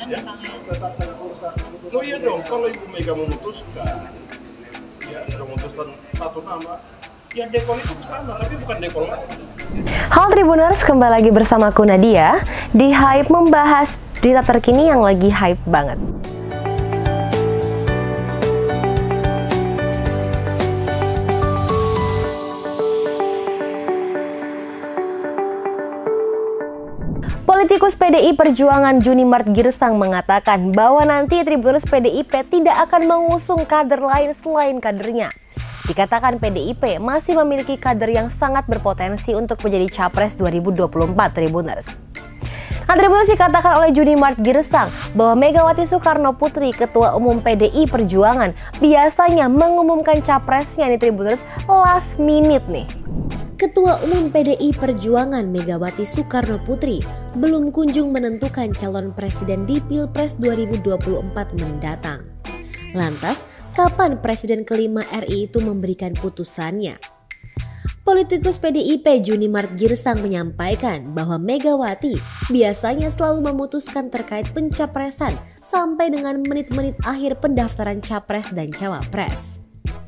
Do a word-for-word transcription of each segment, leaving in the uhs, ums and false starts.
ya. Oh iya dong, kalau Ibu Mega memutuskan, ya sudah memutuskan satu nama, ya dekol itu sama, tapi bukan dekol lagi. Halo Tribuners, kembali lagi bersama aku Nadia di Hype membahas berita terkini yang lagi hype banget. Politikus P D I Perjuangan Junimart Girsang mengatakan bahwa nanti Tribuners P D I P tidak akan mengusung kader lain selain kadernya. Dikatakan P D I P masih memiliki kader yang sangat berpotensi untuk menjadi Capres dua ribu dua puluh empat Tribuners. Nah, Tribuners dikatakan oleh Junimart Girsang bahwa Megawati Soekarno Putri, Ketua Umum P D I Perjuangan, biasanya mengumumkan capresnya nih Tribuners last minute nih. Ketua Umum P D I Perjuangan Megawati Soekarno Putri belum kunjung menentukan calon presiden di Pilpres dua ribu dua puluh empat mendatang. Lantas, kapan Presiden kelima R I itu memberikan putusannya? Politikus P D I P Junimart Girsang menyampaikan bahwa Megawati biasanya selalu memutuskan terkait pencapresan sampai dengan menit-menit akhir pendaftaran capres dan cawapres.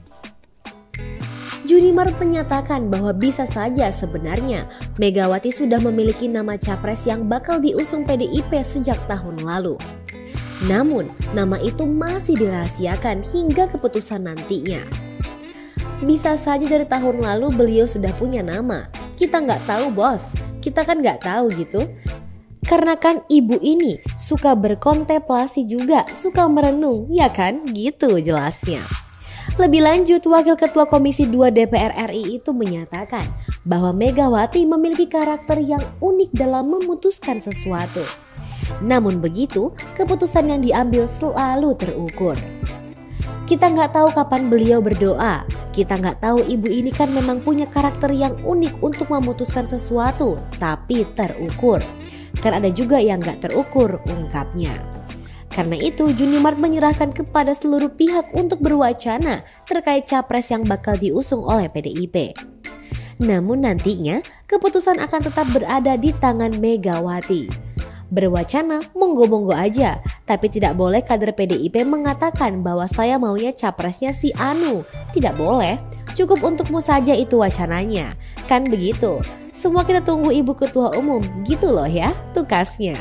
Junimart menyatakan bahwa bisa saja sebenarnya Megawati sudah memiliki nama capres yang bakal diusung P D I P sejak tahun lalu. Namun, nama itu masih dirahasiakan hingga keputusan nantinya. Bisa saja dari tahun lalu beliau sudah punya nama. Kita nggak tahu bos, kita kan nggak tahu gitu. Karena kan ibu ini suka berkontemplasi juga, suka merenung, ya kan? Gitu jelasnya. Lebih lanjut, Wakil Ketua Komisi dua D P R R I itu menyatakan bahwa Megawati memiliki karakter yang unik dalam memutuskan sesuatu. Namun begitu, keputusan yang diambil selalu terukur. Kita nggak tahu kapan beliau berdoa, kita nggak tahu ibu ini kan memang punya karakter yang unik untuk memutuskan sesuatu, tapi terukur. Kan ada juga yang nggak terukur, ungkapnya. Karena itu, Junimart menyerahkan kepada seluruh pihak untuk berwacana terkait capres yang bakal diusung oleh P D I P. Namun nantinya, keputusan akan tetap berada di tangan Megawati. Berwacana monggo-monggo aja, tapi tidak boleh kader P D I P mengatakan bahwa saya maunya capresnya si Anu. Tidak boleh, cukup untukmu saja itu wacananya. Kan begitu, semua kita tunggu Ibu Ketua Umum, gitu loh ya, tukasnya.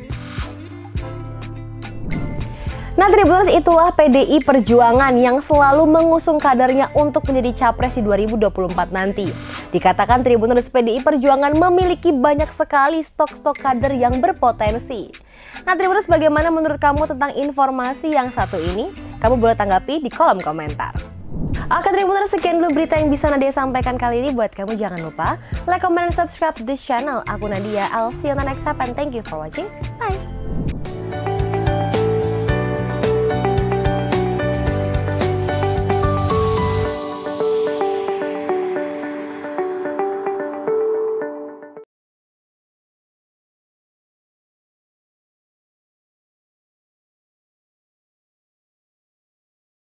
Nah Tribuners, itulah P D I Perjuangan yang selalu mengusung kadernya untuk menjadi capres di dua ribu dua puluh empat nanti. Dikatakan Tribuners, P D I Perjuangan memiliki banyak sekali stok-stok kader yang berpotensi. Nah Tribuners, bagaimana menurut kamu tentang informasi yang satu ini? Kamu boleh tanggapi di kolom komentar. Oke Tribuners, sekian dulu berita yang bisa Nadia sampaikan kali ini. Buat kamu jangan lupa like, comment, dan subscribe this channel. Aku Nadia, I'll see you on the next step and thank you for watching. Bye!